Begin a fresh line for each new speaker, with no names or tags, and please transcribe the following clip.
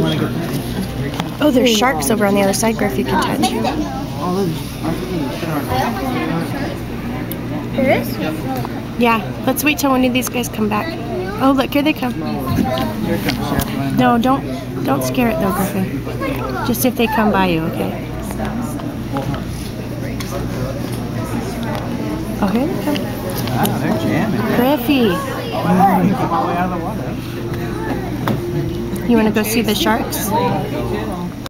Oh, there's sharks over on the other side, Griff, you can touch.
There is?
Yeah, let's wait till one of these guys come back. Oh, look, here they come. No, don't scare it though, Griffin. Just if they come by you, okay? Oh, here they come.
Wow, they're jamming.
Griffy. You want to go see the sharks?